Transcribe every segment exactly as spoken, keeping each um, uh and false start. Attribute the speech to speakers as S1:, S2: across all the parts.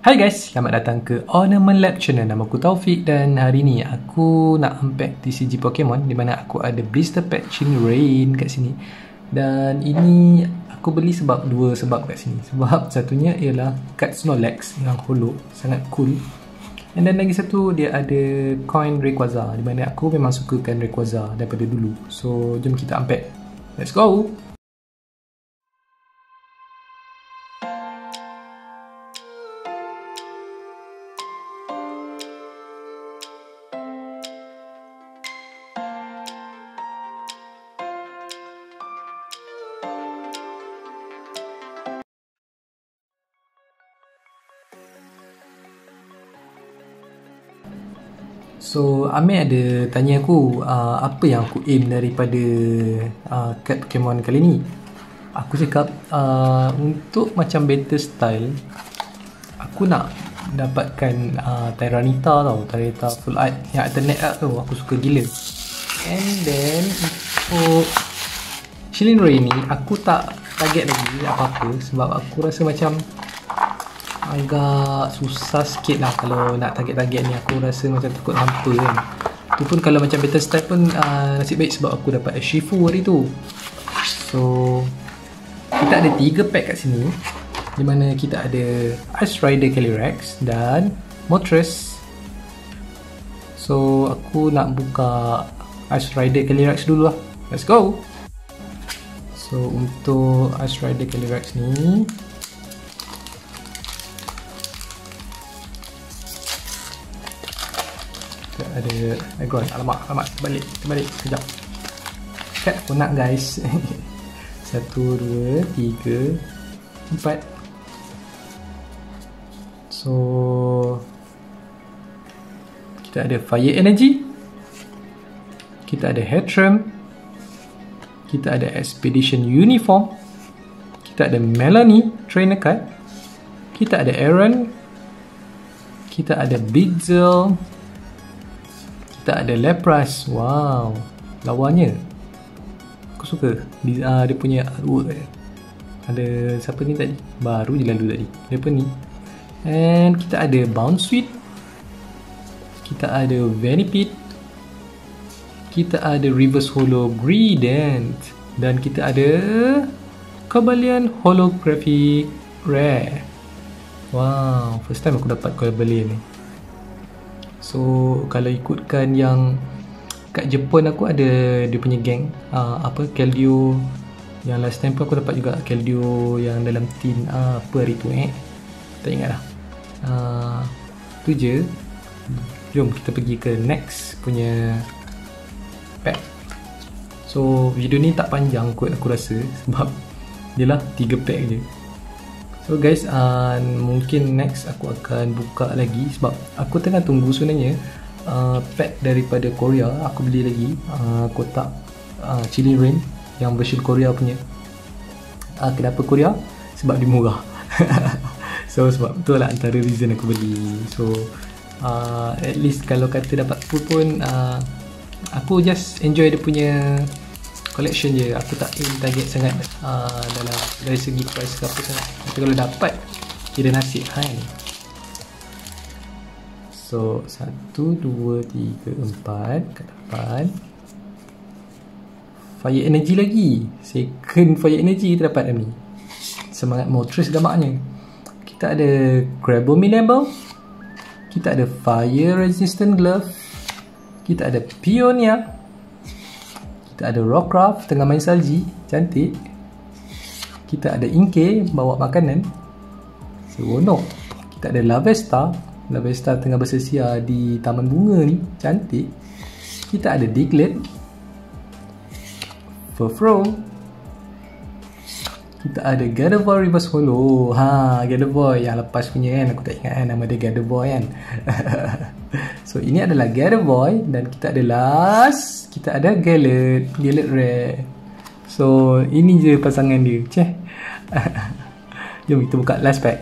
S1: Hai guys, selamat datang ke Ornament Lab Channel. Nama aku Taufik dan hari ni aku nak unpack T C G Pokemon di mana aku ada blister pack Chinrain kat sini. Dan ini aku beli sebab dua sebab kat sini. Sebab satunya ialah kad Snorlax yang holo, sangat cool. And then lagi satu dia ada coin Rayquaza di mana aku memang sukakan Rayquaza daripada dulu. So jom kita unpack. Let's go. So, Amir ada tanya aku uh, apa yang aku aim daripada uh, kad Pokemon kali ni. Aku cakap uh, untuk macam battle style, aku nak dapatkan uh, Tyranitar tau, Tyranitar full art yang alternate tu, aku suka gila. And then untuk Chinrain ni aku tak target lagi apa-apa sebab aku rasa macam agak susah sikit lah kalau nak target-target ni. Aku rasa macam takut hampa kan. Tu pun kalau macam battle style pun uh, nasib baik sebab aku dapat Shifu hari tu. So kita ada tiga pack kat sini di mana kita ada Ice Rider Calyrex dan Moltres. So aku nak buka Ice Rider Calyrex dulu lah. Let's go. So untuk Ice Rider Calyrex ni ada Agon. Alamak, alamak, terbalik, terbalik sekejap. Kat aku nak guys. Satu, dua, tiga, empat. So kita ada Fire Energy, kita ada Heatran, kita ada Expedition Uniform, kita ada Melanie Trainer Card, kita ada Aaron, kita ada Bidzel, kita ada Lapras. Wow, lawannya aku suka dia, uh, dia punya artwork. Ada siapa ni tadi? Baru je lalu tadi. Dia apa ni? And kita ada Bounsweet, kita ada Venipede, kita ada Reverse Holo Greedent, dan kita ada Cobalion Holographic Rare. Wow, first time aku dapat Cobalion ni. So kalau ikutkan yang kat Jepun aku ada dia punya geng uh, apa Keldeo, yang last time pun aku dapat juga Keldeo yang dalam tin uh, apa hari tu eh tak ingat lah. Uh, tu je. Jom kita pergi ke next punya pack. So video ni tak panjang kot aku rasa sebab dia lah tiga pack je. So guys, uh, mungkin next aku akan buka lagi sebab aku tengah tunggu sebenarnya uh, pack daripada Korea. Aku beli lagi uh, kotak uh, Chinrain yang version Korea punya. Uh, kenapa Korea? Sebab dia murah. So sebab tu lah antara reason aku beli. So uh, at least kalau kata dapat full pun uh, aku just enjoy dia punya collection je. Aku tak aim target sangat uh, dalam dari segi price ke apa sangat. Tapi kalau dapat kira nasib kan. So satu, dua, tiga, empat kat depan. Fire Energy lagi. Second Fire Energy kita dapat ni. Semangat Moltres gamaknya. Kita ada Crabominable, kita ada Fire Resistant Glove, kita ada Pioneer, kita ada Rockruff tengah main salji, cantik. Kita ada Inkay bawa makanan, seronok. Kita ada Lavesta, Lavesta tengah bersesia di taman bunga ni, cantik. Kita ada Diglett, Furfrou, kita ada Gardevoir Reverse Holo. Ha, Gardevoir yang lepas punya kan, aku tak ingat kan nama dia Gardevoir kan. So ini adalah Gardevoir dan kita ada last, kita ada Gallet, Gallet Rare. So ini je pasangan dia. Ceh. Jom kita buka last pack.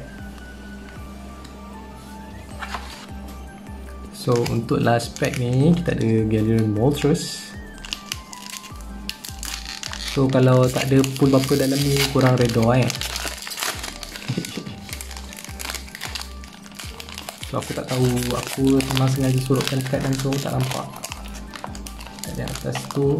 S1: So untuk last pack ni kita ada Galarian Moltres. So kalau tak ada full apa dalam ni kurang redha eh. So aku tak tahu, aku memang sengaja sorotkan kad langsung, tak nampak kat di atas tu.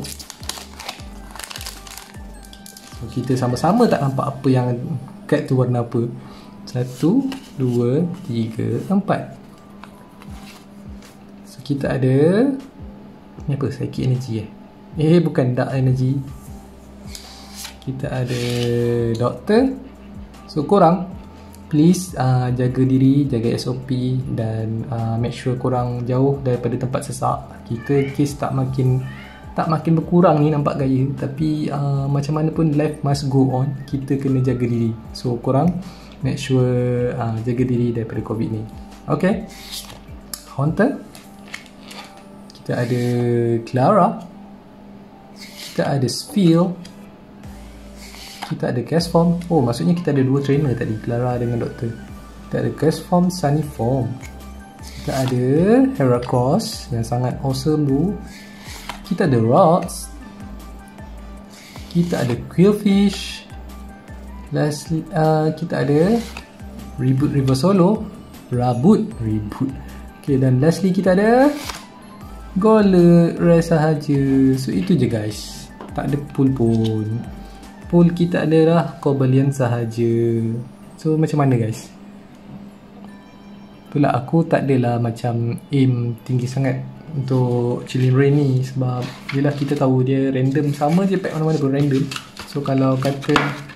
S1: So kita sama-sama tak nampak apa yang kad tu warna apa. Satu, dua, tiga, empat. So kita ada ni apa? Psychic energy eh? Eh bukan, dark energy. Kita ada doktor. So korang please uh, jaga diri, jaga S O P dan uh, make sure korang jauh daripada tempat sesak. Kita kes tak makin tak makin berkurang ni nampak gaya, tapi uh, macam mana pun life must go on. Kita kena jaga diri. So korang make sure uh, jaga diri daripada COVID ni. Okay, Haunter. Kita ada Clara. Kita ada Sphere. Kita ada Castform. Oh, maksudnya kita ada dua trainer tadi, Clara dengan Doktor. Kita ada Castform, Sunnyform. Kita ada Heracross yang sangat awesome tu. Kita ada Rods. Kita ada Quillfish. Lastly, uh, kita ada Reboot River Solo. Rabut Reboot. Okay, dan lastly kita ada Golem Rare sahaja. So itu je guys, tak ada pool pun. Pool kita adalah Cobalion sahaja. So macam mana guys? Itulah, aku tak adalah macam aim tinggi sangat untuk Chilling Reign ni, sebab yelah kita tahu dia random, sama je pack mana-mana pun random. So kalau kata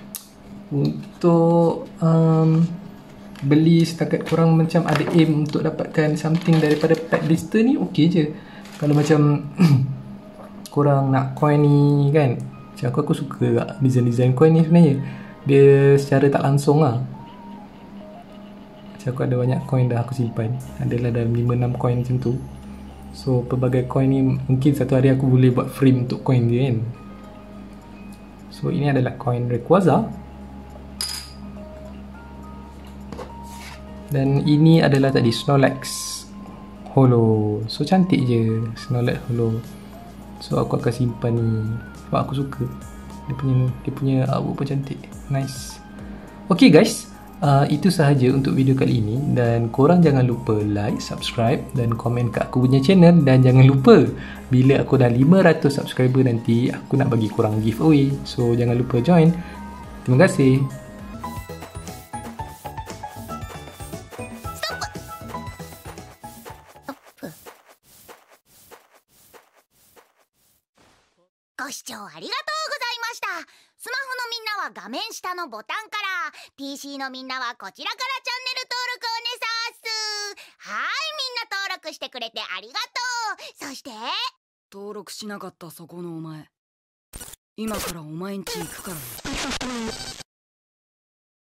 S1: untuk um, beli setakat korang macam ada aim untuk dapatkan something daripada pack blister ni, ok je. Kalau macam korang nak coin ni kan, macam aku, aku suka tak design-design coin ni sebenarnya. Dia secara tak langsung lah. Macam aku ada banyak coin dah aku simpan, adalah dalam lima enam coin macam tu. So pelbagai coin ni mungkin satu hari aku boleh buat frame untuk coin dia kan. So ini adalah coin Rayquaza. Dan ini adalah tadi Snorlax Holo. So cantik je Snorlax Holo. So aku akan simpan ni sebab aku suka dia punya dia punya artwork pun cantik, nice. Okay guys, uh, itu sahaja untuk video kali ini. Dan korang jangan lupa like, subscribe dan komen kat aku punya channel. Dan jangan lupa, bila aku dah lima ratus subscriber nanti, aku nak bagi korang giveaway. So jangan lupa join. Terima kasih.
S2: ご視聴ありがとうございました。スマホのみんなは画面下のボタンから、 ピーシー のみんなはこちらからチャンネル登録おねさーす。はーい、みんな登録してくれてありがとう。そして
S3: 登録しなかったそこのお前、今からお前んち行くからね。